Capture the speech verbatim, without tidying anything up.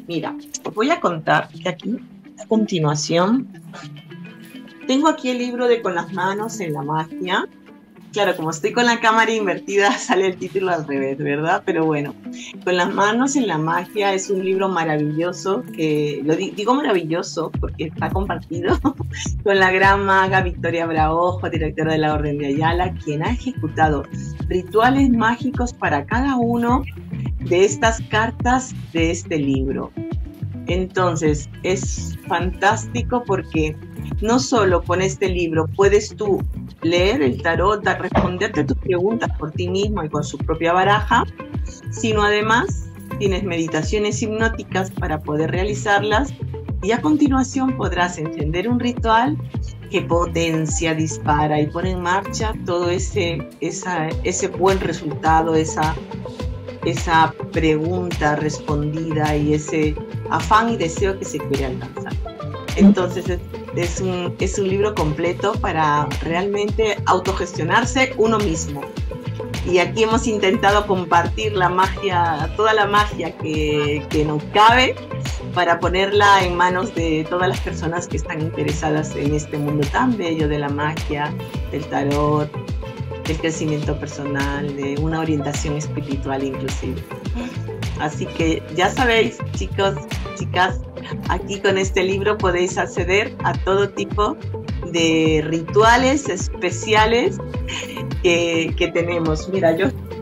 Mira, os voy a contar que aquí, a continuación, tengo aquí el libro de Con las manos en la magia. Claro, como estoy con la cámara invertida, sale el título al revés, ¿verdad? Pero bueno, Con las manos en la magia es un libro maravilloso, que lo di- digo maravilloso porque está compartido con la gran maga Victoria Braojo, directora de la Orden de Ayala, quien ha ejecutado rituales mágicos para cada uno de estas cartas de este libro. Entonces, es fantástico porque no solo con este libro puedes tú leer el tarot, dar- responderte tus preguntas por ti mismo y con su propia baraja, sino además tienes meditaciones hipnóticas para poder realizarlas y a continuación podrás encender un ritual que potencia, dispara y pone en marcha todo ese, esa, ese buen resultado, esa esa pregunta respondida y ese afán y deseo que se quiere alcanzar. Entonces es, es, un, es un libro completo para realmente autogestionarse uno mismo. Y aquí hemos intentado compartir la magia, toda la magia que, que nos cabe para ponerla en manos de todas las personas que están interesadas en este mundo tan bello de la magia, del tarot, del crecimiento personal, de una orientación espiritual inclusive. Así que ya sabéis, chicos, chicas, aquí con este libro podéis acceder a todo tipo de rituales especiales que, que tenemos. Mira, yo